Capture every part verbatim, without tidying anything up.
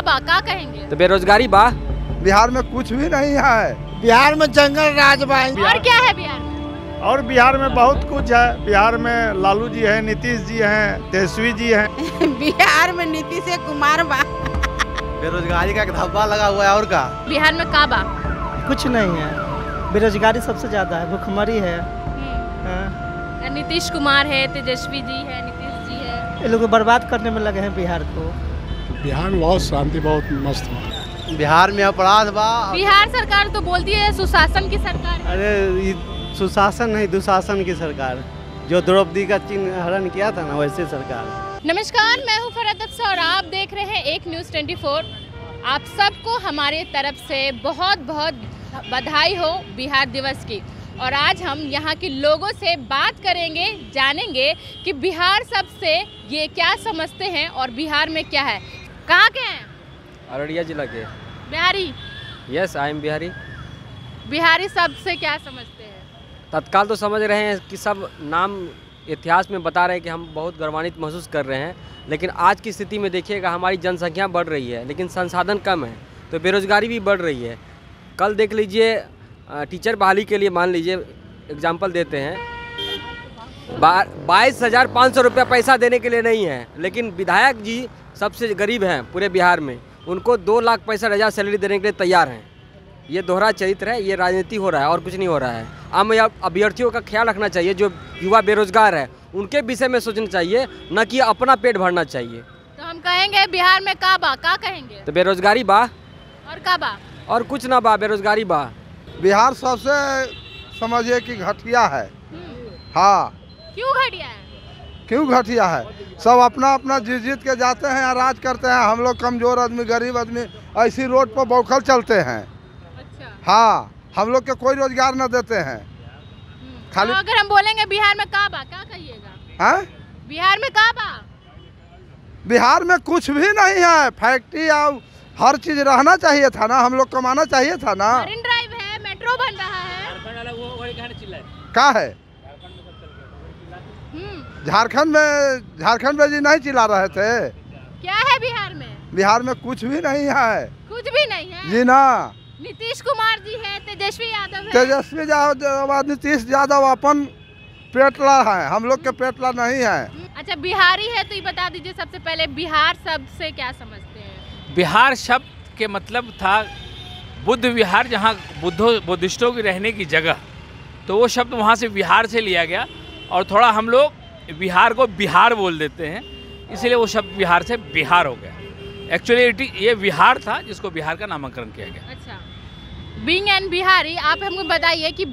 बा का कहेंगे? तो बेरोजगारी बा। बिहार में कुछ भी नहीं है। बिहार में जंगल राज बा। और क्या है बिहार में? और बिहार में बहुत कुछ है। बिहार में लालू जी हैं, नीतीश जी हैं, तेजस्वी जी हैं। बिहार में नीतीश कुमार बा। बेरोजगारी का धब्बा लगा हुआ है। और का बिहार में का बा? कुछ नहीं है, बेरोजगारी सबसे ज्यादा है, भुखमरी है। हाँ। नीतीश कुमार है, तेजस्वी जी है, नीतीश जी है, ये लोग बर्बाद करने में लगे हैं बिहार को। बिहार में बहुत शांति, बहुत मस्त है। बिहार में अपराध बा। बिहार सरकार तो बोलती है सुशासन की सरकार है। अरे सुशासन नहीं, दुशासन की सरकार, जो द्रौपदी का चिन्ह हरण किया था ना, वैसे सरकार। नमस्कार, मैं हूँ फरहत अफसा और आप देख रहे हैं एक न्यूज़ चौबीस। आप सबको हमारे तरफ से बहुत बहुत बधाई हो बिहार दिवस की। और आज हम यहाँ के लोगों से बात करेंगे, जानेंगे कि बिहार सबसे ये क्या समझते हैं और बिहार में क्या है। कहाँ के हैं? अररिया जिला के। Bihari? Yes, I am Bihari. Bihari सबसे क्या समझते हैं? तत्काल तो समझ रहे हैं कि सब नाम इतिहास में बता रहे हैं कि हम बहुत गौरवान्वित महसूस कर रहे हैं, लेकिन आज की स्थिति में देखिएगा हमारी जनसंख्या बढ़ रही है लेकिन संसाधन कम है, तो बेरोजगारी भी बढ़ रही है। कल देख लीजिए, टीचर बहाली के लिए मान लीजिए एग्जाम्पल देते हैं, बाईस हज़ार पाँच सौ रुपया पैसा देने के लिए नहीं है, लेकिन विधायक जी सबसे गरीब हैं पूरे बिहार में, उनको दो लाख पैंसठ हज़ार सैलरी देने के लिए तैयार हैं। ये दोहरा चरित्र है, ये राजनीति हो रहा है और कुछ नहीं हो रहा है। आम अभ्यर्थियों का ख्याल रखना चाहिए, जो युवा बेरोजगार है उनके विषय में सोचना चाहिए, न कि अपना पेट भरना चाहिए। तो हम कहेंगे बिहार में का बा, का कहेंगे? तो बेरोजगारी बा। और का बा? और कुछ ना बा, बेरोजगारी बा। बिहार सबसे समझिए कि घटिया है। हाँ। क्यों घटिया है? क्यों घटिया है? सब अपना अपना जीत जीत के जाते हैं, राज करते हैं। हम लोग कमजोर आदमी, गरीब आदमी ऐसी रोड पर बौखल चलते हैं। अच्छा। हाँ, हम लोग के कोई रोजगार न देते हैं। खाली तो अगर हम बोलेंगे बिहार में का बा, क्या कहिएगा? हाँ? बिहार में का बा? बिहार में कुछ भी नहीं है। फैक्ट्री और हर चीज रहना चाहिए था ना, हम लोग कमाना चाहिए था ना। मरीन ड्राइव है, मेट्रो बन रहा है। क्या है? झारखंड में झारखंड में जी नहीं चिल्ला रहे थे। क्या है बिहार में? बिहार में कुछ भी नहीं है। कुछ भी नहीं है जी ना। नीतीश कुमार जी है, तेजस्वी यादव है। तेजस्वी यादव, नीतीश यादव अपन पेटला है, हम लोग के पेटला नहीं है। अच्छा, बिहारी है तो ये बता दीजिए सबसे पहले बिहार सबसे क्या समझते हैं? बिहार शब्द के मतलब था बुद्ध विहार, जहाँ बुद्धों बुद्धिस्टों की रहने की जगह, तो वो शब्द वहाँ से बिहार से लिया गया और थोड़ा हम लोग बिहार को बिहार बोल देते हैं, इसीलिए वो शब्द बिहार से बिहार हो गया। एक्चुअली ये बिहार था जिसको बिहार का नामकरण किया गया। अच्छा, बीइंग एन बिहारी, आप हमको बताइए कि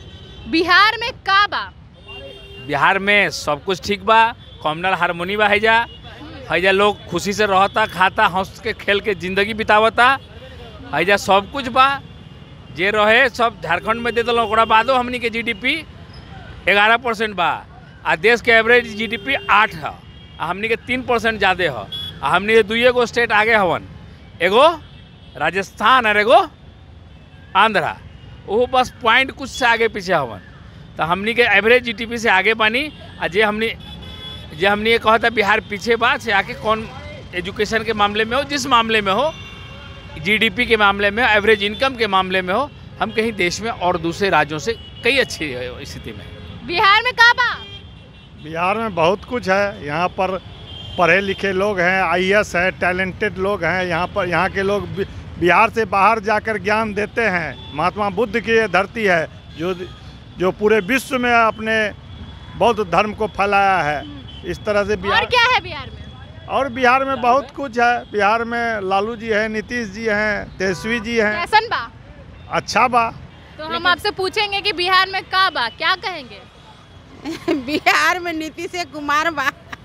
बिहार में का बा? बिहार में सब कुछ ठीक बा, कॉमनल हारमोनी बा, हैजा हैजा लोग खुशी से रहता, खाता, हंस के खेल के जिंदगी बितावता, हैजा सब कुछ बा। जे रहे सब झारखंड में दे दिल, ओकरा बादो हमनी के जीडीपी ग्यारह परसेंट बा, आ देश के एवरेज जीडीपी आठ है, हमनी के तीन परसेंट ज़्यादा है। हमनी के दुइये गो स्टेट आगे हवन, एगो राजस्थान और एगो आंध्रा, वो बस पॉइंट कुछ से आगे पीछे हवन। तो हमनी के एवरेज जीडीपी से आगे बानी। आ जे हमनी जे हमनी ये कहता बिहार पीछे बा, से आके कौन एजुकेशन के मामले में हो, जिस मामले में हो, जीडीपी के मामले में, एवरेज इनकम के मामले में हो, हम कहीं देश में और दूसरे राज्यों से कई अच्छी स्थिति में। बिहार में का बा? बिहार में बहुत कुछ है। यहाँ पर पढ़े लिखे लोग हैं, आई ए एस है, टैलेंटेड लोग हैं। यहाँ पर यहाँ के लोग बिहार से बाहर जाकर ज्ञान देते हैं। महात्मा बुद्ध की ये धरती है जो जो पूरे विश्व में अपने बौद्ध धर्म को फैलाया है। इस तरह से बिहार। और क्या है बिहार में? और बिहार में बहुत कुछ है। बिहार में लालू जी हैं, नीतीश जी हैं, तेजस्वी जी हैं। कैसन बा? अच्छा बा। तो हम आपसे पूछेंगे कि बिहार में का बा, क्या कहेंगे? बिहार में नीतीश कुमार बा।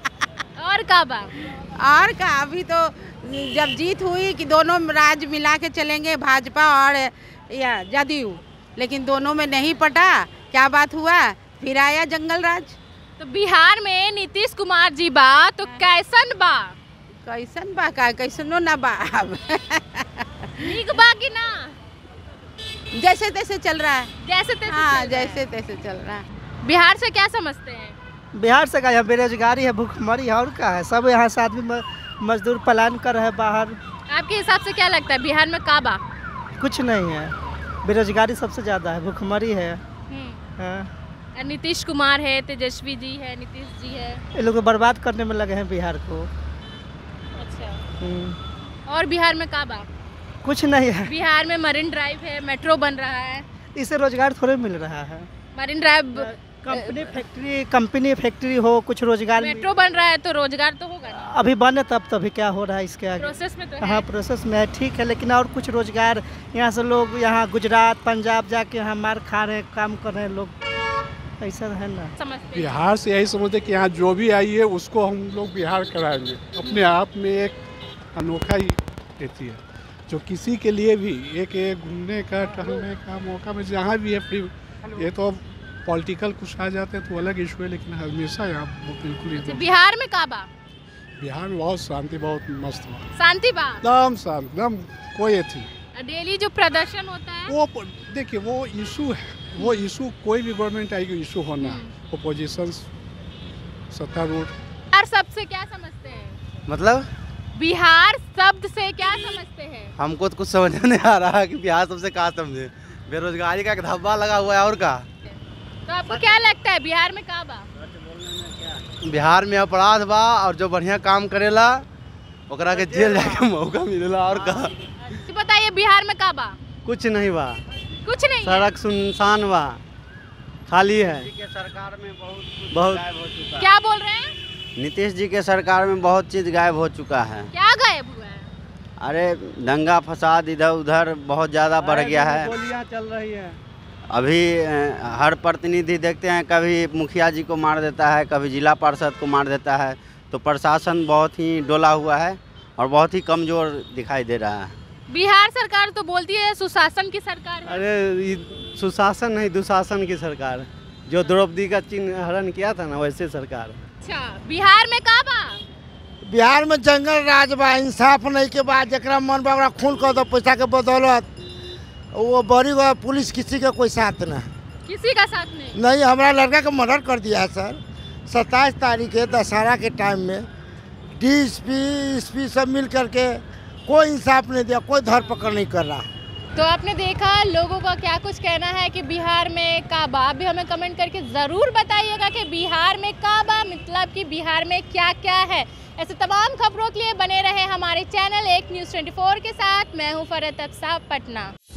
और का बा? और का, अभी तो जब जीत हुई कि दोनों राज्य मिला के चलेंगे, भाजपा और या जदयू, लेकिन दोनों में नहीं पटा। क्या बात हुआ? फिर आया जंगल राज। तो बिहार में नीतीश कुमार जी बा, तो कैसन बा? कैसन बा का? कैसनो ना बा। ठीक बा कि ना? जैसे तैसे चल रहा है। जैसे तैसे हाँ, चल रहा है। जैसे तैसे चल रहा है। बिहार से क्या समझते हैं? बिहार से का यहाँ बेरोजगारी है, भूखमरी है, और क्या है। सब यहाँ से आदमी मजदूर पलायन कर रहे हैं बाहर। आपके हिसाब से क्या लगता है बिहार में काबा? कुछ नहीं है, बेरोजगारी सबसे ज़्यादा है, भूखमरी है। हाँ। नीतीश कुमार है, तेजस्वी जी है, नीतीश जी है, ये लोग बर्बाद करने में लगे हैं बिहार को। अच्छा। और बिहार में काबा? कुछ नहीं है, बिहार में मरीन ड्राइव है, मेट्रो बन रहा है, इससे रोजगार थोड़े मिल रहा है। Marine drive company factory company factory हो, कुछ रोजगार। मेट्रो बन रहा है तो रोजगार तो होगा ना? अभी बने तब तभी क्या हो रहा है इसके आगे? प्रोसेस में तो है। हाँ प्रोसेस में है, ठीक है, लेकिन और कुछ रोजगार यहाँ से लोग यहाँ गुजरात पंजाब जाके यहाँ मार खा रहे हैं, काम कर रहे हैं लोग, ऐसा है ना। समझते बिहार से यही समझते कि यहाँ जो भी आई है उसको हम लोग बिहार कराएंगे। अपने आप में एक अनोखा ही रहती है, जो किसी के लिए भी एक एक घूमने का टहलने का मौका में जहाँ भी है फ्री। ये तो पॉलिटिकल कुछ आ जाते हैं तो अलग इशू है, लेकिन हमेशा यहाँ बिल्कुल ही बिहार में काबा? बिहार में बहुत शांति, बहुत मस्त हुआ, शांति बा एकदम शांत, एकदम कोई थी। डेली जो प्रदर्शन होता है वो देखिए वो इशू है, वो इशू कोई भी गवर्नमेंट आएगी इशू होना है, अपोजिशन सत्तारूढ़। बिहार सबसे क्या समझते हैं? मतलब बिहार शब्द से क्या समझते हैं? हमको तो कुछ समझ नहीं आ रहा है कि बिहार सबसे कहाँ समझे। बेरोजगारी का एक धब्बा लगा हुआ है और का। तो आपको क्या लगता है बिहार में काबा? बिहार में अपराध बा और जो बढ़िया काम करेला ओकरा के जेल जाके मौका मिलेला और का। बताइए बिहार में काबा? कुछ नहीं बा, कुछ नहीं है? सड़क सुनसान बा, खाली है। सरकार में बहुत बहुत गायब हो चुका है। क्या बोल रहे हैं? नीतीश जी के सरकार में बहुत चीज़ गायब हो चुका है। क्या गायब हुआ है? अरे दंगा फसाद इधर उधर बहुत ज़्यादा बढ़ गया है। गोलियां चल रही है। अभी हर प्रतिनिधि देखते हैं, कभी मुखिया जी को मार देता है, कभी जिला पार्षद को मार देता है, तो प्रशासन बहुत ही डोला हुआ है और बहुत ही कमज़ोर दिखाई दे रहा है। बिहार सरकार तो बोलती है सुशासन की सरकार है। अरे सुशासन नहीं, दुशासन की सरकार, जो द्रौपदी का चिन्ह हरण किया था ना, वैसे सरकार। अच्छा, बिहार में काबा? बिहार में जंगल राज बा, इंसाफ नहीं के बाद जरा मन बा ओकरा खून कर दो पैसा के बदौलत, वो बड़ी पुलिस किसी का कोई साथ ना, किसी का साथ नहीं। नहीं, हमारा लड़का का मर्डर कर दिया है सर, सत्ताईस तारीख है दशहरा के टाइम में। डीएसपी एसपी सब मिल करके कोई इंसाफ नहीं दिया, कोई धरपकड़ नहीं कर रहा। तो आपने देखा लोगों का क्या कुछ कहना है कि बिहार में काबा। अभी हमें कमेंट करके ज़रूर बताइएगा कि बिहार में काबा मतलब कि बिहार में क्या क्या है। ऐसे तमाम खबरों के लिए बने रहे हमारे चैनल एक न्यूज़ चौबीस के साथ। मैं हूँ फरहत अफसाब, पटना।